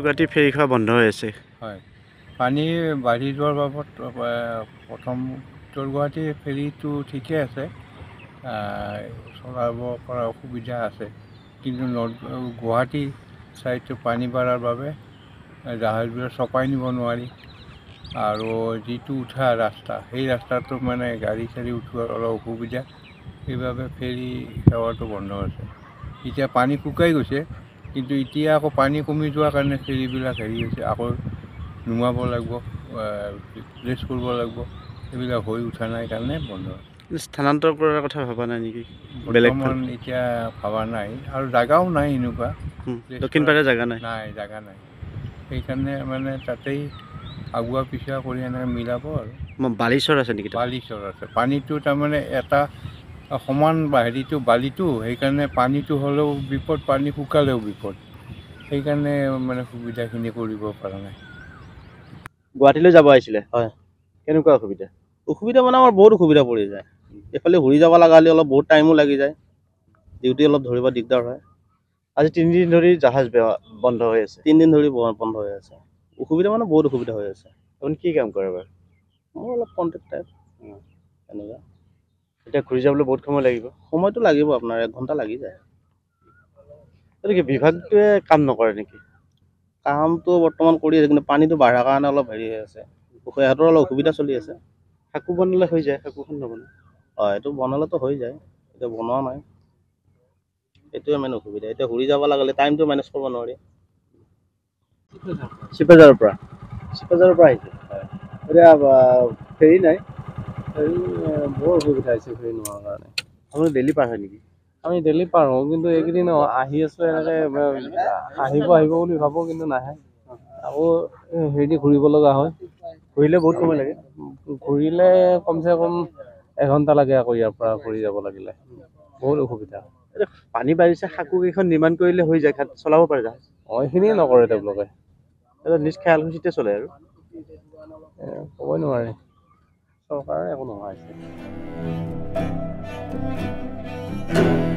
গুৱাহাটী ফেৰীখন বন্ধ হৈ আছে। হয়, পানী বাঢ়ি যোৱাৰ বাবদ প্ৰথম উত্তৰ গুৱাহাটী ফেৰীটো ঠিকে আছে, চলাব পৰা অসুবিধা আছে, কিন্তু গুৱাহাটী ছাইডটো পানী বাঢ়াৰ বাবে জাহাজবিলাক চপাই নিব নোৱাৰি। আৰু যিটো উঠা ৰাস্তা, সেই ৰাস্তাটো মানে গাড়ী চাড়ী উঠোৱাৰ অলপ অসুবিধা, সেইবাবে ফেৰী সেৱাটো বন্ধ আছে। এতিয়া পানী শুকাই গৈছে, কিন্তু এতিয়া আকৌ পানী কমি যোৱাৰ কাৰণে ফেৰীবিলাক হেৰি হৈছে, আকৌ নুমাব লাগিব, ৰিপ্লেচ কৰিব লাগিব, সেইবিলাক হৈ উঠা নাই কাৰণে বন্ধ আছে। স্থানান্তৰ কৰাৰ কথা ভবা নাই নেকি? বৰ্তমান এতিয়া ভবা নাই, আৰু জাগাও নাই এনেকুৱা। দক্ষিণ পাৰে জাগা নাই। জাগা নাই, সেইকাৰণে মানে তাতেই আগুৱা পিছুৱা কৰি এনেকৈ মিলাব আৰু। বালিচৰ আছে নেকি? বালিচৰ আছে, পানীটো তাৰমানে এটা সমান হেৰিটো বালিটো, সেইকাৰণে পানীটো হ'লেও বিপদ, পানী শুকালেও বিপদ, সেইকাৰণে মানে সুবিধাখিনি কৰিব পৰা নাই। গুৱাহাটীলৈ যাব আহিছিলে? হয়। কেনেকুৱা অসুবিধা? অসুবিধা মানে আমাৰ বহুত অসুবিধা পৰি যায়। এইফালে ঘূৰি যাব লগা হ'লে অলপ বহুত টাইমো লাগি যায়, ডিউটি অলপ ধৰিব দিগদাৰ হয়। আজি 3 দিন ধৰি জাহাজ বন্ধ হৈ আছে। 3 দিন ধৰি বন্ধ হৈ আছে। অসুবিধা মানে বহুত অসুবিধা হৈ আছে। আপুনি কি কাম কৰে বাৰু? মোৰ অলপ কণ্ট্ৰেক্ট টাইপ এনেকুৱা। এতিয়া ঘূৰি যাবলৈ বহুত সময় লাগিব। সময়টো লাগিব আপোনাৰ, 1 ঘণ্টা লাগি যায়। এইটো কি বিভাগটোৱে কাম নকৰে নেকি? কামটো বৰ্তমান কৰি আছে, কিন্তু পানীটো বাঢ়াৰ কাৰণে অলপ হেৰি হৈ আছে। সিহঁতৰ অলপ অসুবিধা চলি আছে। সাঁকো বনালে হৈ যায়, সাঁকোখন নবনায়। এইটো বনালেতো হৈ যায়, এতিয়া বনোৱা নাই। এইটোৱে মেইন অসুবিধা। এতিয়া ঘূৰি যাব লাগিলে টাইমটো মেনেজ কৰিব নোৱাৰি। চিপাঝাৰৰ পৰা আহিছে। এতিয়া ফেৰী নাই? বৰ অসুবিধা হৈছে ফেৰী নোহোৱাৰ কাৰণে। আপুনি ডেইলি পাৰ হয় নেকি? আমি ডেইলি পাৰ হওঁ, কিন্তু এইকেইদিন আহি আছোঁ এনেকৈ আহিব বুলি ভাবোঁ, কিন্তু নাহে। আকৌ হেৰি ঘূৰিব লগা হয়। ঘূৰিলে বহুত সময় লাগে। ঘূৰিলে কমচে কম 1 ঘণ্টা লাগে আকৌ ইয়াৰ পৰা ঘূৰি যাব লাগিলে। বহুত অসুবিধা। এতিয়া পানী বাঢ়িছে, সাঁকো কেইখন নিৰ্মাণ কৰিলে হৈ যায়, চলাব পাৰে জাহাজ। এইখিনিয়ে নকৰে তেওঁলোকে। এইটো নিজ খেয়ালখুচিতে চলে আৰু। ক'বই নোৱাৰি, চৰকাৰে একো নোহোৱা হৈছে।